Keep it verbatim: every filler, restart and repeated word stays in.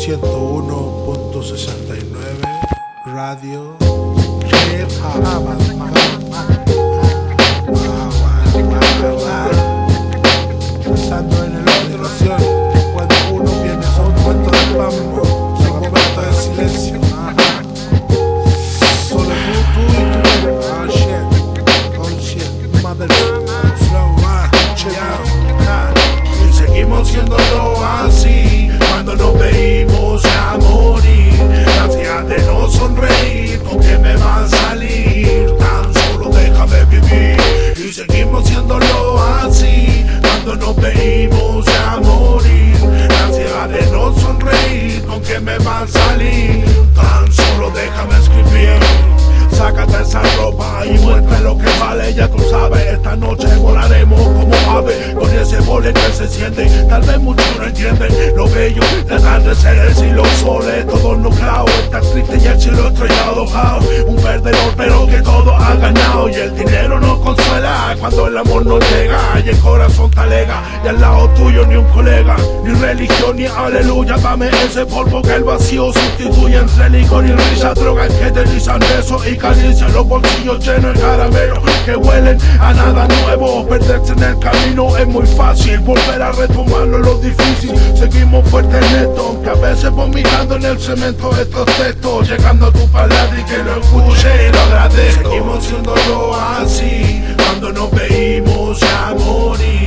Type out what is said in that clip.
ciento uno punto sesenta y nueve Radio Hip Hop. Pensando en el otro, cuando uno viene a un cuento de pambo, son momentos de silencio. Solo tú, tú y tú. Ah, shit, oh shit, mother flow, ah, yeah. Y seguimos siéndolo así, cuando nos veimos a morir. Gracias de no sonreír, ¿con qué me va a salir? Tan solo déjame vivir. Y seguimos siéndolo así, cuando nos veimos a morir. Gracias de no sonreír, ¿con qué me va a salir? Tan solo déjame escribir. Sácate esa ropa y muestra lo que vale. Ya tú sabes, esta noche volaremos como ave, con ese vole que se siente. Tal vez muchos no entienden lo bello de atardeceres y los soles, todos nucleados. Está triste y el cielo estrellado, oh, un perdedor pero que todo ha ganado. Y el dinero no consuela cuando el amor no llega y el corazón te alega. Y al lado tuyo ni un colega, ni religión ni aleluya. Dame ese polvo que el vacío sustituye entre licor y risa. Drogas que te rizan besos y caricias, los bolsillos llenos de caramelo que huelen a nada nuevo. Perderse en el camino es muy fácil, volver a retomarlo es lo difícil. Seguimos fuertes en esto, aunque a veces vomitando en el cemento estos textos, llegando a tu palabra y que lo escuche y lo agradezco. Seguimos siéndolo así, cuando nos veimos a morir.